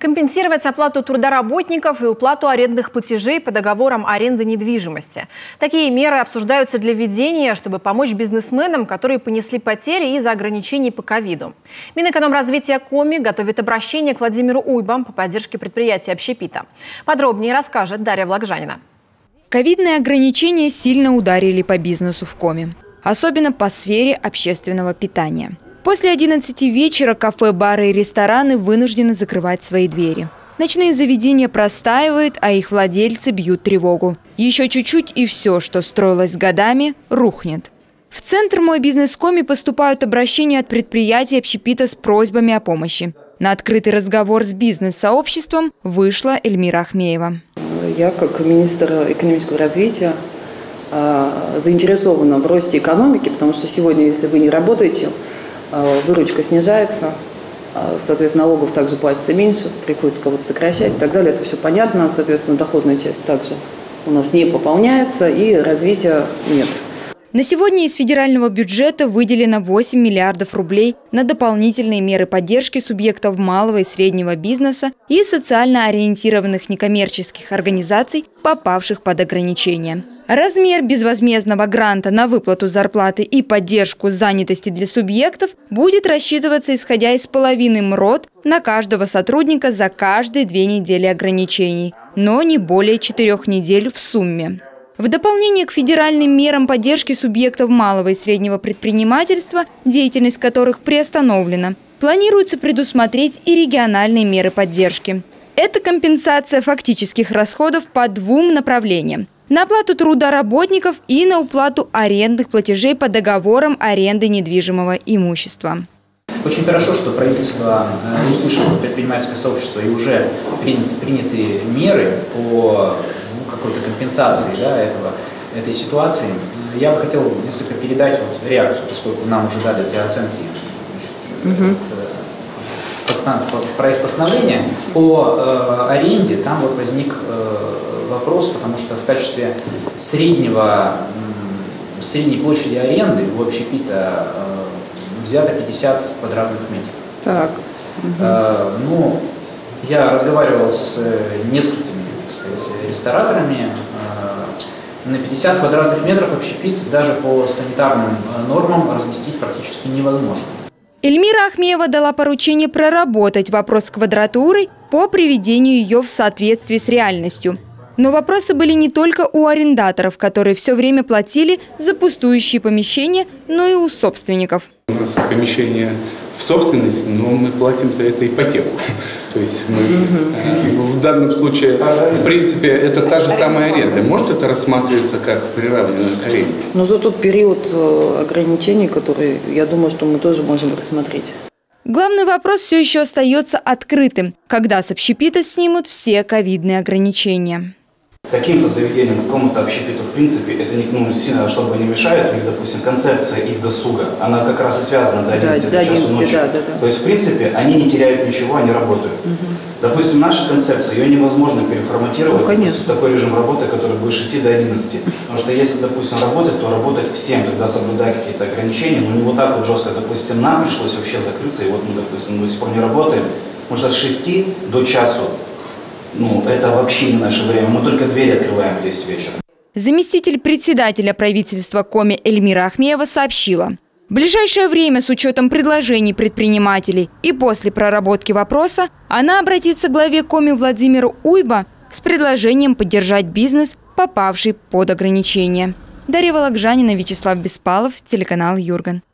Компенсировать оплату труда работников и уплату арендных платежей по договорам аренды недвижимости. Такие меры обсуждаются для введения, чтобы помочь бизнесменам, которые понесли потери из-за ограничений по ковиду. Минэкономразвития Коми готовит обращение к Владимиру Уйбам по поддержке предприятия общепита. Подробнее расскажет Дарья Влагжанина. Ковидные ограничения сильно ударили по бизнесу в Коми, особенно по сфере общественного питания. После 11 вечера кафе, бары и рестораны вынуждены закрывать свои двери. Ночные заведения простаивают, а их владельцы бьют тревогу. Еще чуть-чуть и все, что строилось годами, рухнет. В центр «Мой бизнес Коми» поступают обращения от предприятий общепита с просьбами о помощи. На открытый разговор с бизнес-сообществом вышла Эльмира Ахмеева. Я, как министр экономического развития, заинтересована в росте экономики, потому что сегодня, если вы не работаете, выручка снижается, соответственно, налогов также платится меньше, приходится кого-то сокращать и так далее. Это все понятно, соответственно, доходная часть также у нас не пополняется и развития нет. На сегодня из федерального бюджета выделено 8 миллиардов рублей на дополнительные меры поддержки субъектов малого и среднего бизнеса и социально ориентированных некоммерческих организаций, попавших под ограничения. Размер безвозмездного гранта на выплату зарплаты и поддержку занятости для субъектов будет рассчитываться исходя из половины МРОТ на каждого сотрудника за каждые 2 недели ограничений, но не более 4 недель в сумме. В дополнение к федеральным мерам поддержки субъектов малого и среднего предпринимательства, деятельность которых приостановлена, планируется предусмотреть и региональные меры поддержки. Это компенсация фактических расходов по 2 направлениям – на оплату труда работников и на уплату арендных платежей по договорам аренды недвижимого имущества. Очень хорошо, что правительство услышало предпринимательское сообщество и уже приняты меры по какой-то компенсации этой ситуации. Я бы хотел несколько передать реакцию, поскольку нам уже дали для оценки проект постановления по аренде. Там возник вопрос, потому что в качестве средней площади аренды у общепита взято 50 квадратных метров. Так. Я разговаривал с несколькими, так сказать, рестораторами. На 50 квадратных метров общепит даже по санитарным нормам разместить практически невозможно. Эльмира Ахмеева дала поручение проработать вопрос с квадратурой по приведению ее в соответствии с реальностью. Но вопросы были не только у арендаторов, которые все время платили за пустующие помещения, но и у собственников. У нас помещение в собственности, но мы платим за это ипотеку. То есть мы, в данном случае, в принципе, это та же самая аренда. Может это рассматриваться как приравненная к аренде? Но за тот период ограничений, которые, я думаю, что мы тоже можем рассмотреть. Главный вопрос все еще остается открытым. Когда с общепита снимут все ковидные ограничения? Каким-то заведениям, какому-то общепиту, в принципе, это не сильно, чтобы не мешает, их, допустим, концепция их досуга, она как раз и связана до 11 часу ночи. Да. То есть, в принципе, они не теряют ничего, они работают. Допустим, наша концепция, ее невозможно переформатировать в такой режим работы, который будет с 6 до 11. Потому что если, допустим, работать, то работать всем, тогда соблюдая какие-то ограничения, но не вот так вот жестко. Допустим, нам пришлось вообще закрыться, и вот мы, допустим, до сих пор не работаем. Потому что с 6 до часу, это вообще не наше время. Мы только двери открываем в 10 вечера. Заместитель председателя правительства Коми Эльмира Ахмеева сообщила. В ближайшее время с учетом предложений предпринимателей и после проработки вопроса она обратится к главе Коми Владимиру Уйба с предложением поддержать бизнес, попавший под ограничения. Дарья Вологжанина, Вячеслав Беспалов, телеканал Юрган.